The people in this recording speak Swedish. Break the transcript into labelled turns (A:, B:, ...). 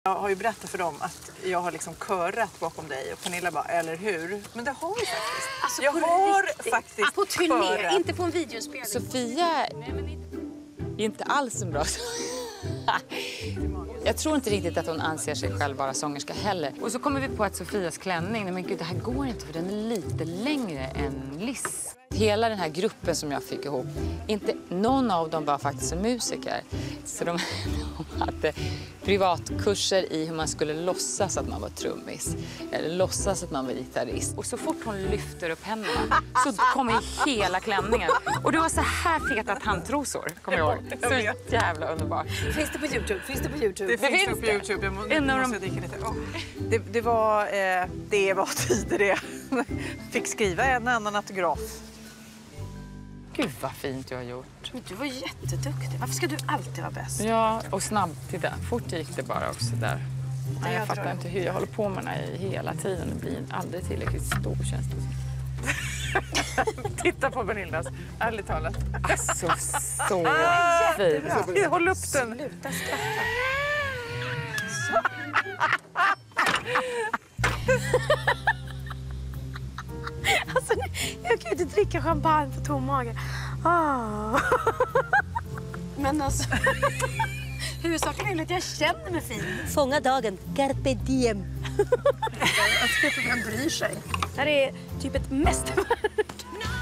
A: Jag har ju berättat för dem att jag har liksom körat bakom dig och Pernilla bara, eller hur? Men det har jag faktiskt.
B: Alltså,
A: jag har faktiskt
B: på turné, inte på en videospelning.
C: Sofia är inte alls en bra Jag tror inte riktigt att hon anser sig själv vara sångerska heller. Och så kommer vi på att Sofias klänning, nej men gud, det här går inte för den är lite längre än Liss. Hela den här gruppen som jag fick ihop, inte någon av dem var faktiskt en musiker. Så de hade privatkurser i hur man skulle låtsas att man var trummis. Eller låtsas att man var gitarrist. Och så fort hon lyfter upp händerna så kommer hela klänningen. Och det var så här fetat handtrosor, kommer jag ihåg. Så jävla underbart.
B: Finns det på YouTube?
A: Det finns på YouTube. Jag måste dyka lite. Det var tider det. Fick skriva en annan autograf.
C: Gud vad fint du har gjort.
B: Men du var jätteduktig. Varför ska du alltid vara bäst?
C: Ja, och snabbt. Titta, fort gick det bara också där. Nej, jag fattar inte hur jag håller på med den här hela tiden. Det blir aldrig tillräckligt stor, känns det som.
A: Titta på Pernillas, ärligt talat.
C: Alltså, så fint.
A: Håll upp den.
B: Sluta skratta. Alltså, jag kan ju inte dricka champagne på tom mage. Men alltså, huvudsaken är att jag känner mig fin.
D: Fånga dagen, carpe diem.
B: Jag vet inte vem bryr sig. Det här är typ ett mästerverk.